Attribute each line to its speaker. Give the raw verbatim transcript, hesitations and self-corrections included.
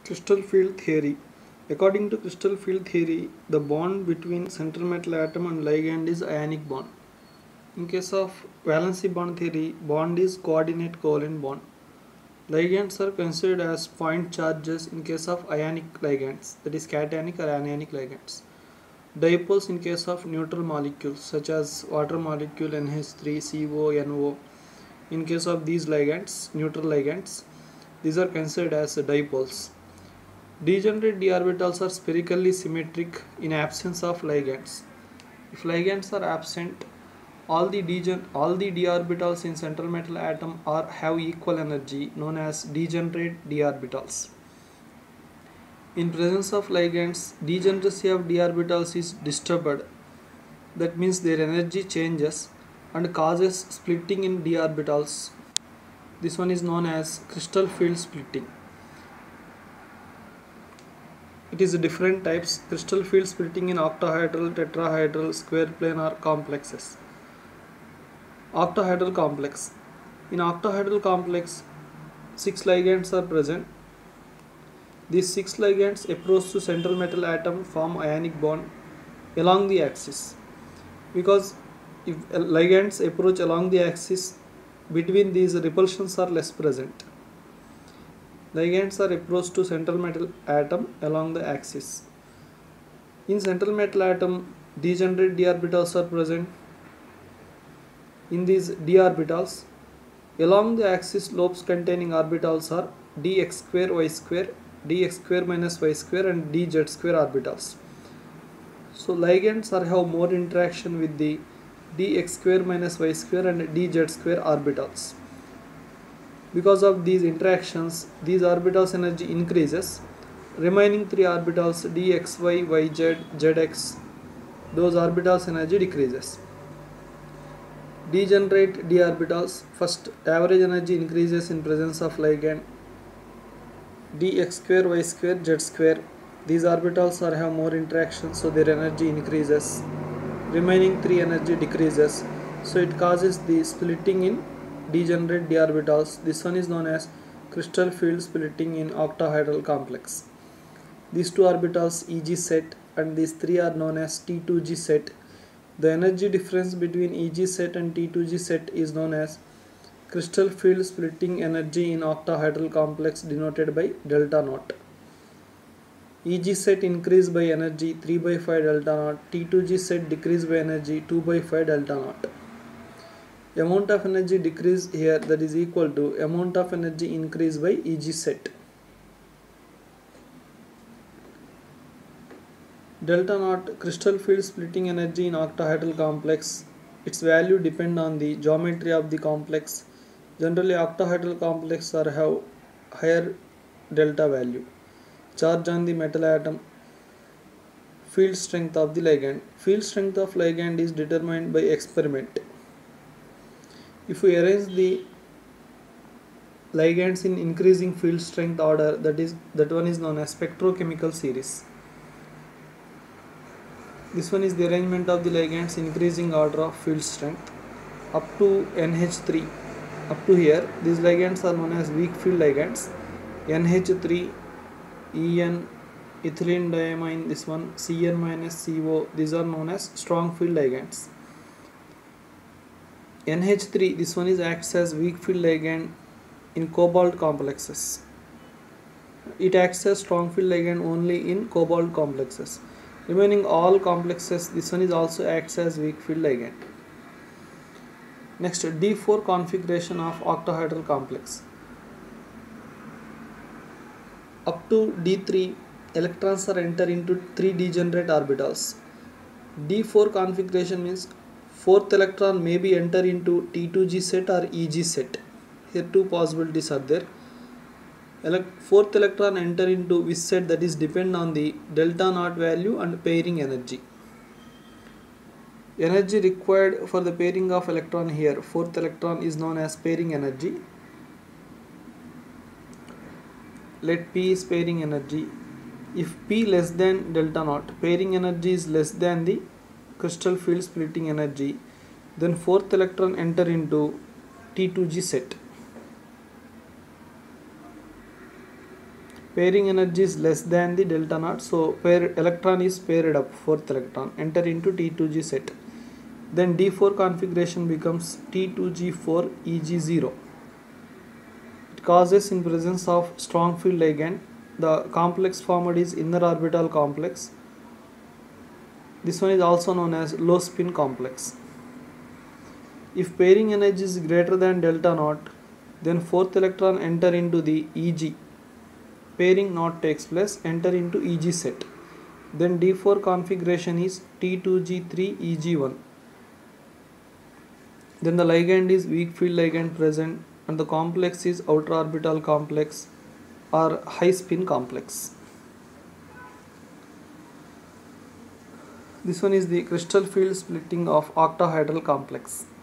Speaker 1: Crystal field theory. According to crystal field theory, the bond between central metal atom and ligand is ionic bond. In case of valency bond theory, bond is coordinate covalent bond. Ligands are considered as point charges in case of ionic ligands, that is cationic or anionic ligands. Dipoles in case of neutral molecules such as water molecule N H three, C O, N O. In case of these ligands, neutral ligands, these are considered as dipoles. Degenerate d orbitals are spherically symmetric in absence of ligands. If ligands are absent, all the degen all the d orbitals in central metal atom are have equal energy, known as degenerate d orbitals. In presence of ligands, degeneracy of d orbitals is disturbed. That means their energy changes and causes splitting in d orbitals. This one is known as crystal field splitting. It is different types: crystal field splitting in octahedral, tetrahedral, square planar complexes. Octahedral complex. In octahedral complex, six ligands are present. These six ligands approach to central metal atom, form ionic bond along the axis. Because if ligands approach along the axis, between these repulsions are less present. Ligands are approached to central metal atom along the axis. In central metal atom, degenerate d orbitals are present. In these d orbitals, along the axis, lobes containing orbitals are dx square y square, dx square minus y square, and dz square orbitals. So ligands are have more interaction with the dx square minus y square and dz square orbitals. Because of these interactions, these orbitals energy increases. Remaining three orbitals dxy, yz, zx, those orbitals energy decreases. Degenerate d orbitals, first average energy increases in presence of ligand, dx square y square z square. These orbitals are have more interaction, so their energy increases. Remaining three energy decreases, so it causes the splitting in degenerate d orbitals. This one is known as crystal field splitting in octahedral complex. These two orbitals E G set and these three are known as T two G set. The energy difference between E G set and T two G set is known as crystal field splitting energy in octahedral complex, denoted by delta naught. E G set increase by energy three by five delta naught, T two G set decrease by energy two by five delta naught. Amount of energy decrease here, that is equal to amount of energy increase by E G set. Delta naught, crystal field splitting energy in octahedral complex. Its value depend on the geometry of the complex. Generally, octahedral complex are have higher delta value. Charge on the metal atom. Field strength of the ligand. Field strength of ligand is determined by experiment. If we arrange the ligands in increasing field strength order, that is that one is known as spectrochemical series. This one is the arrangement of the ligands increasing order of field strength up to N H three. Up to here, these ligands are known as weak field ligands. N H three, E N, ethylene diamine, this one C N minus C O, these are known as strong field ligands. N H three, this one is acts as weak field ligand in cobalt complexes. It acts as strong field ligand only in cobalt complexes. Remaining all complexes, this one is also acts as weak field ligand. Next, D four configuration of octahedral complex. Up to D three, electrons are enter into three degenerate orbitals. D four configuration means fourth electron may be enter into T two G set or E G set. Here two possibilities are there. Ele- fourth electron enter into which set, that is depend on the delta naught value and pairing energy. Energy required for the pairing of electron here, fourth electron, is known as pairing energy. Let P is pairing energy. If P less than delta naught, pairing energy is less than the crystal field splitting energy, then fourth electron enter into T two G set. Pairing energy is less than the delta naught, so pair electron is paired up, fourth electron enter into T two G set. Then D four configuration becomes T two G four E G zero. It causes in presence of strong field ligand. The complex formed is inner orbital complex. This one is also known as low spin complex. If pairing energy is greater than delta naught, then fourth electron enter into the E G. Pairing not takes place, enter into E G set. Then D four configuration is T two G three E G one. Then the ligand is weak field ligand present and the complex is outer orbital complex or high spin complex. This one is the crystal field splitting of octahedral complex.